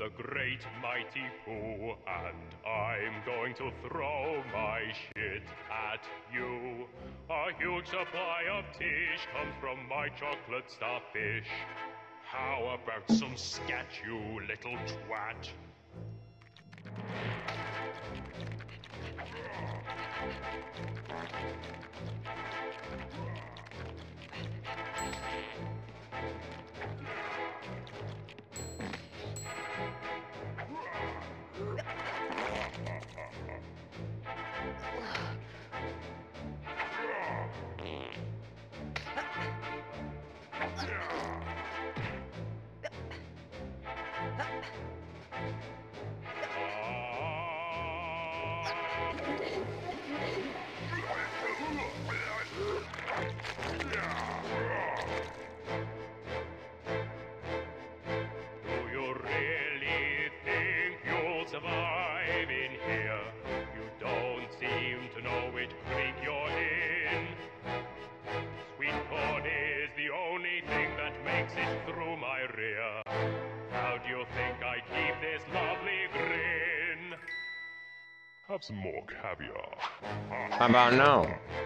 the Great Mighty POO, and I'm going to throw my shit at you. A huge supply of tish comes from my chocolate starfish. How about some scat, you little twat? Survive in here. You don't seem to know which creek you're in. Sweet corn is the only thing that makes it through my rear. How do you think I keep this lovely grin? Have some more caviar. How about no?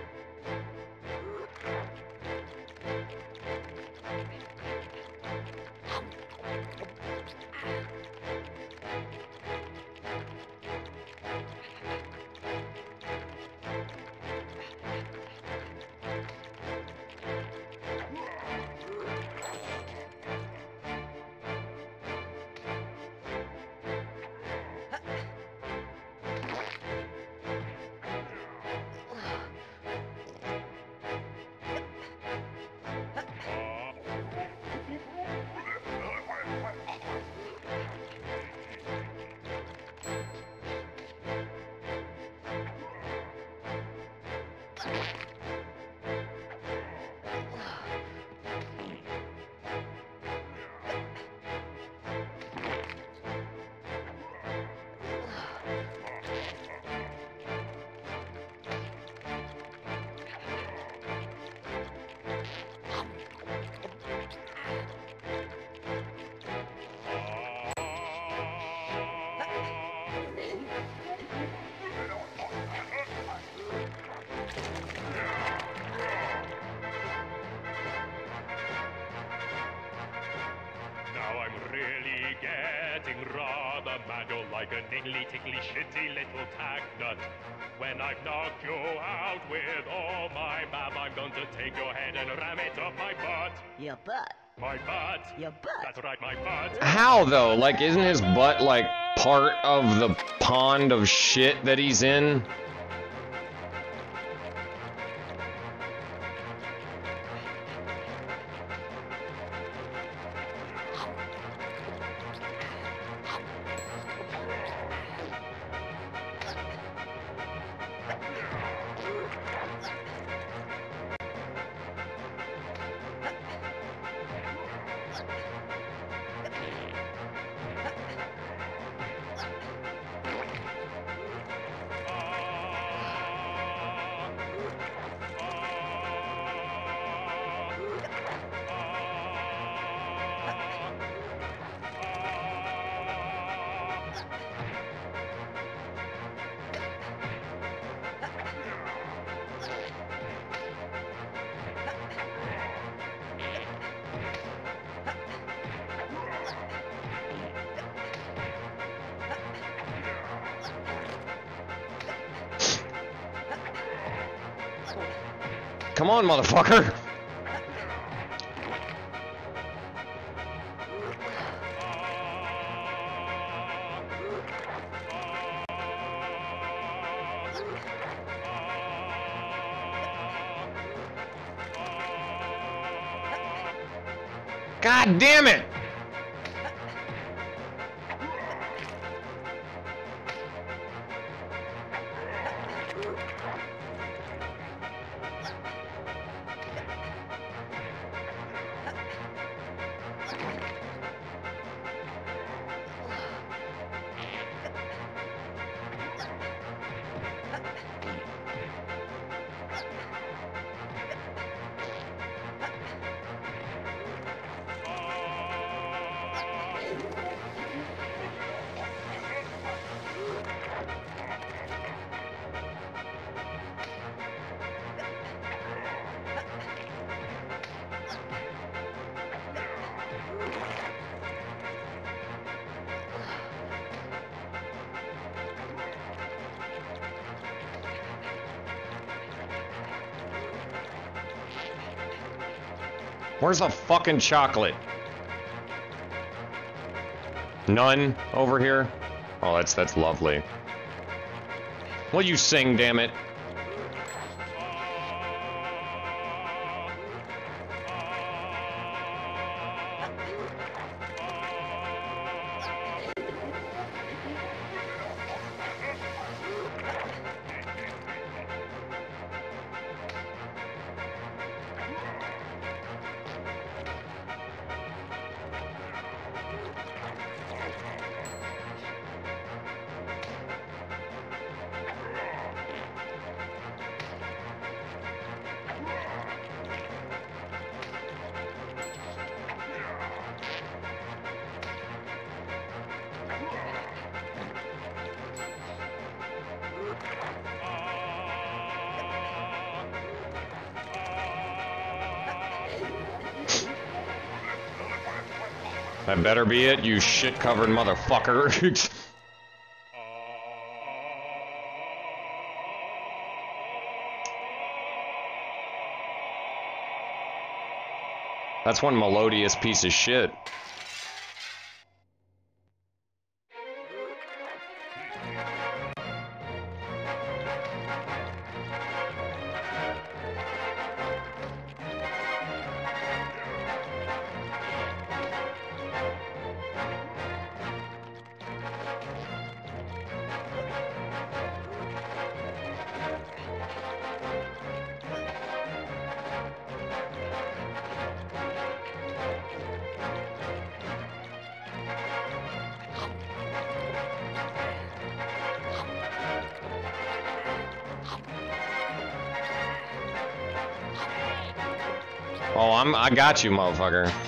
Rather mad, you're like a niggly, tickly, shitty little tack nut. When I've knocked you out with all my bab, I'm going to take your head and ram it up my butt. Your butt? My butt? Your butt? That's right, my butt. How though? Like, isn't his butt like part of the pond of shit that he's in? Come on, motherfucker! God damn it! Where's the fucking chocolate? None over here? Oh, that's lovely. Will you sing, damn it? That better be it, you shit-covered motherfucker. That's one melodious piece of shit. Oh, I got you, motherfucker. Here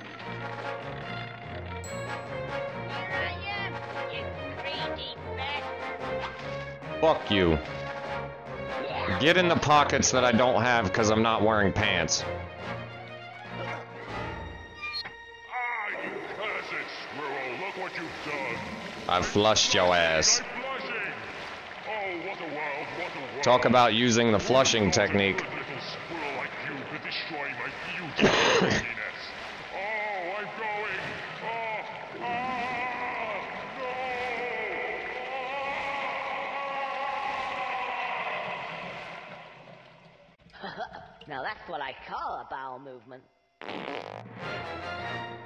I am, you greedy bastard. Fuck you. Get in the pockets that I don't have because I'm not wearing pants. Ah, you cursed squirrel, look what you've done. I've flushed your ass. I'm flushing. Oh, what a world, what a world. Talk about using the flushing technique. A little squirrel like you could destroy my beautiful happiness. Oh, I'm going. Oh, no. Now that's what I call a bowel movement.